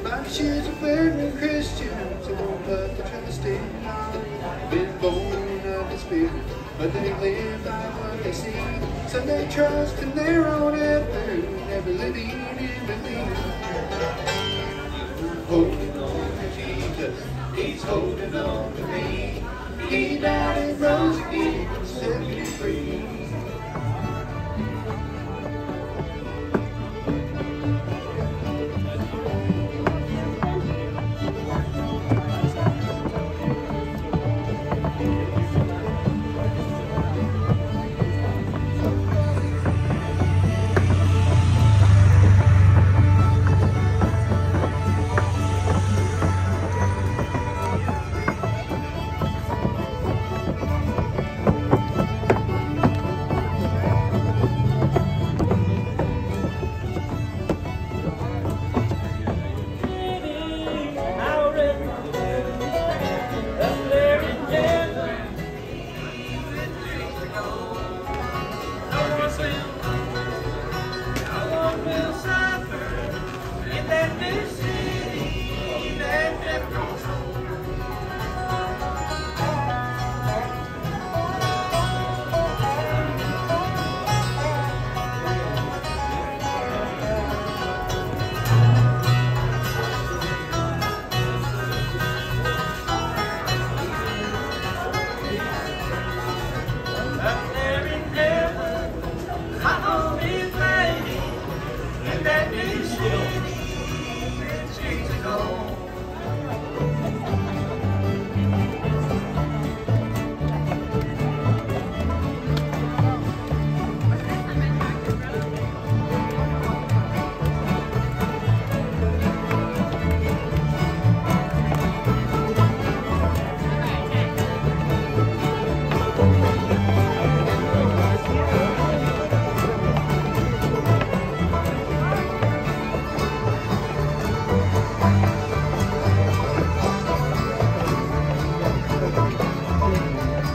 But she's a fervent Christian, so don't put the trust in love. Been born of the Spirit, but they live by what they see. So they trust in their own effort, never living in believing. I'm holding on to Jesus, He's holding on to me. He died and rose again, set me free.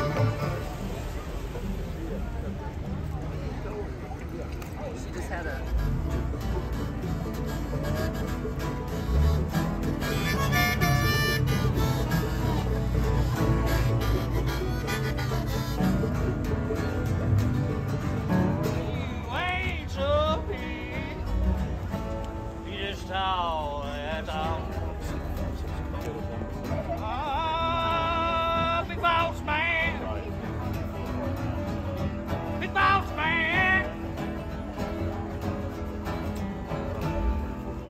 She just had a